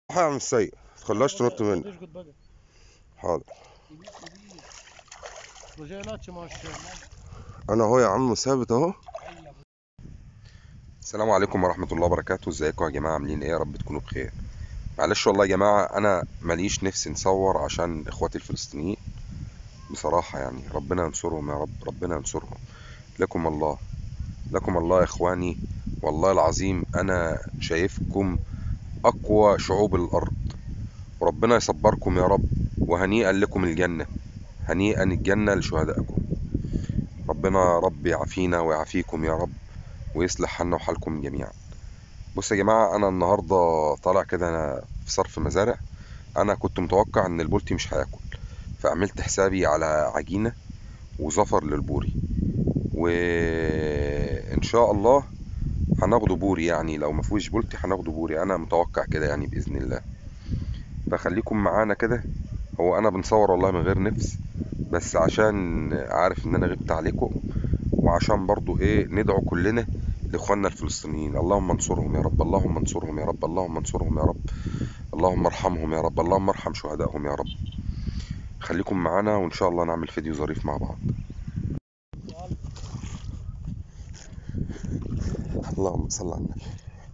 يا عم السيد تخليهاش تنط مني. حاضر. انا اهو يا عم ثابت اهو. السلام عليكم ورحمة الله وبركاته. ازيكم يا جماعة؟ عاملين ايه؟ يا رب تكونوا بخير. معلش والله يا جماعة انا ماليش نفسي نصور عشان اخواتي الفلسطينيين بصراحة، يعني ربنا ينصرهم يا رب، ربنا ينصرهم. لكم الله، لكم الله يا اخواني. والله العظيم انا شايفكم اقوى شعوب الارض، وربنا يصبركم يا رب، وهنيئا لكم الجنة، هنيئا الجنة لشهدائكم. ربنا يا رب يعافينا ويعافيكم يا رب، ويصلح حالنا وحالكم جميعا. بص يا جماعة، أنا النهاردة طالع كده أنا في صرف مزارع. أنا كنت متوقع إن البولتي مش هياكل، فعملت حسابي على عجينة وزفر للبوري، وإن شاء الله هناخده بوري. يعني لو ما فيهوش بولتي هناخده بوري، أنا متوقع كده يعني بإذن الله. فخليكم معانا كده. هو أنا بنصور والله من غير نفس، بس عشان عارف إن أنا غبت عليكم، وعشان برضو ايه ندعو كلنا لاخواننا الفلسطينيين. اللهم انصرهم يا رب، اللهم انصرهم يا رب، اللهم انصرهم يا رب، اللهم ارحمهم يا رب، اللهم ارحم شهدائهم يا رب. خليكم معانا وان شاء الله نعمل فيديو ظريف مع بعض. اللهم صل على النبي.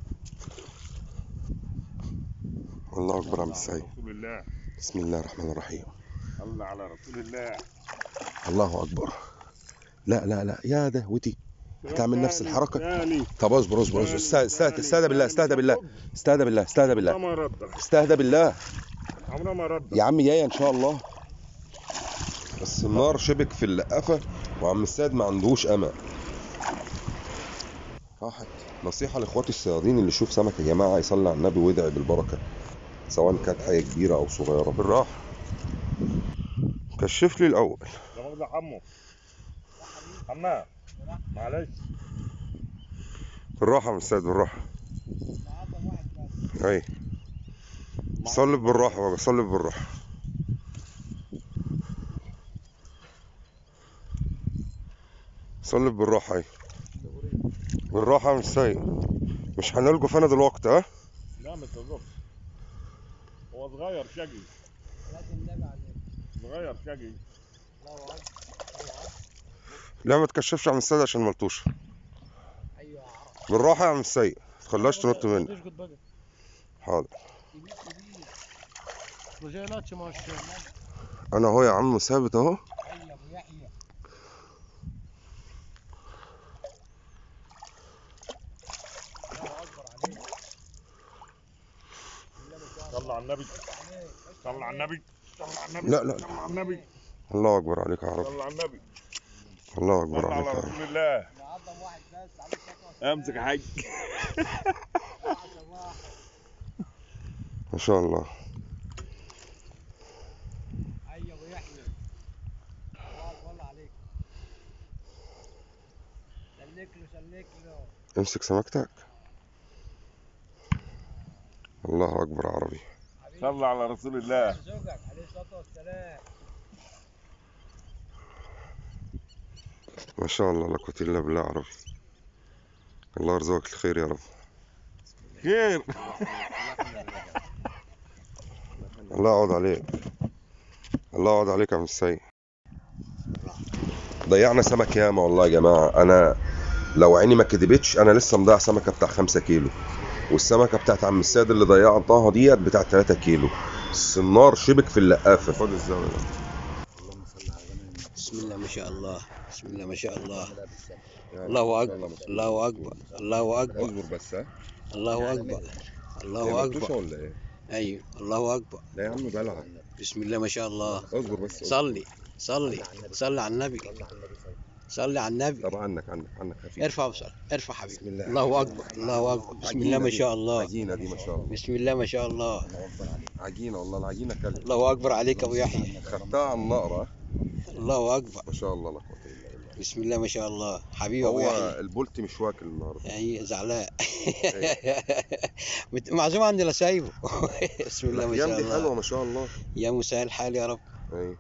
الله اكبر. عم السيد. بسم الله الرحمن الرحيم. الله على رسول الله. الله اكبر. لا لا لا يا ده وتي هتعمل نفس الحركه. تاني. طب اصبر اصبر اصبر، استهدى بالله، استهدى بالله، استهدى بالله، استهدى بالله، عمرها ما ردت، استهدى بالله عمرها ما ردت يا عم. جايه ان شاء الله. بس النار شبك في اللقافه، وعم السيد ما عندهوش امل. راحت. نصيحه لاخواتي الصيادين اللي يشوف سمك يا جماعه يصلي على النبي ويدعي بالبركه، سواء كانت حاجه كبيره او صغيره. بالراحه. كشف لي الاول. لا مؤاخذة يا حمو. حمام معلش. بالراحه يا عم السيد، بالراحه. اي صلي بالراحه بقى، صلي بالراحه. صلي بالراحه. اي بالراحه يا عم السيد، مش هنلقوا فانا دلوقتي. ها لا ما تقربش، هو صغير شقي، صغير شقي. لا ما تكشفش يا عم السيد عشان ملطوش. بالراحه يا عم السيد، ما تخليهاش تنط مني. حاضر. انا اهو يا عم ثابت اهو. صلى على النبي، صلى على النبي، صلى على النبي، لا لا صلى على النبي. الله اكبر عليك يا رب، صلى على النبي، الله اكبر صلى عليك على يا رب. رسول الله. امسك يا حاج. ما شاء الله. ابو يحيى الله اكبر عليك. سلك له امسك سمكتك. الله اكبر عربي. صلى على رسول الله. زوجك عليه الصلاه والسلام. ما شاء الله لا قوة الا بالله عربي. الله يرزقك الخير يا رب. خير. الله يعوض عليك، الله يعوض عليك يا عم السيد. ضيعنا سمك ياما والله يا جماعة. انا لو عيني ما كدبتش انا لسه مضيع سمكة بتاع 5 كيلو، والسمكة بتاعت عم السيد اللي ضيعتها ديت بتاع 3 كيلو. السنار شبك في اللقافة. خد الزاوية ده. بسم الله ما شاء الله، بسم الله ما شاء الله. الله اكبر، الله اكبر، الله اكبر. اصبر بس. ها الله اكبر، الله اكبر. ولا ايه؟ ايوه الله اكبر. لا يا عم بلعب. بسم الله ما شاء الله. اصبر بس. صلي صلي صلي على النبي، صلي على النبي. طب عنك خفيف. ارفع بصر، ارفع حبيبي. بسم الله. الله اكبر، الله اكبر. بسم الله ما شاء الله. عجينة دي ما شاء الله. بسم الله ما شاء الله. عجينة والله، العجينة كلت. الله اكبر عليك ابو يحيى. خدتها على النقرة. الله اكبر. ما شاء الله لا قوة الا بالله. بسم الله ما شاء الله. حبيبي ابو هو يحيى. البولت مش واكل النهارده. اي زعلان. معزوم عندي لا سايبه. بسم الله ما شاء الايام دي حلوة الله. ما شاء الله. يا مسهل الحال يا رب. اي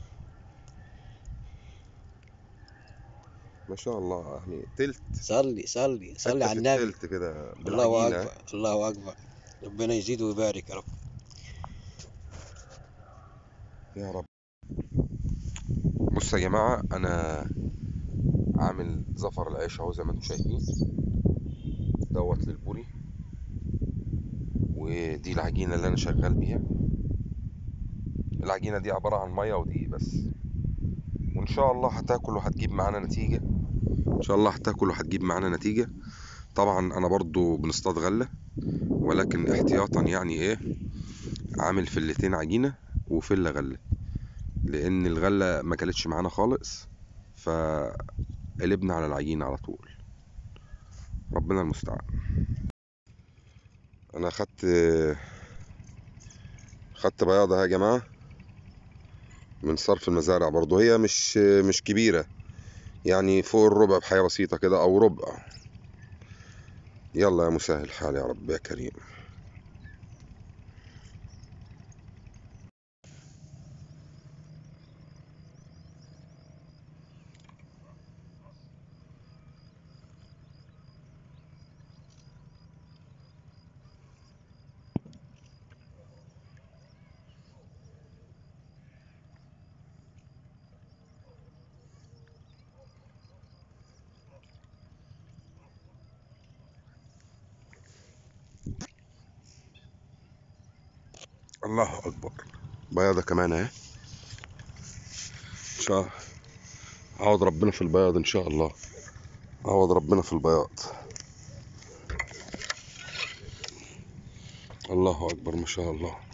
ما شاء الله. يعني تلت. صلي صلي صلي على حتة في النبي. التلت كده الله بالعجينة. اكبر، الله اكبر. ربنا يزيد ويبارك يا رب. يا رب. بصوا يا جماعة، انا عامل زفر العيش اهو زي ما انتم شايفين دوت للبوري، ودي العجينة اللي انا شغال بيها. العجينة دي عبارة عن مية ودقيق بس، وان شاء الله هتاكل وهتجيب معانا نتيجة. ان شاء الله هتاكل وهتجيب معانا نتيجة. طبعا انا برضو بنصطاد غلة، ولكن احتياطا يعني ايه، عامل فلتين عجينة وفلة غلة، لان الغلة ما كلتش معانا خالص، فقلبنا على العجينة على طول. ربنا المستعان. انا خدت بياضة يا جماعة من صرف المزارع، برضو هي مش كبيرة، يعني فوق الربع بحاجة بسيطة كده او ربع. يلا يا مسهل الحال يا رب يا كريم. الله اكبر. بياضة كمان اهي. ان شاء الله عوض ربنا في البياض، ان شاء الله عوض ربنا في البياض. الله اكبر ما شاء الله.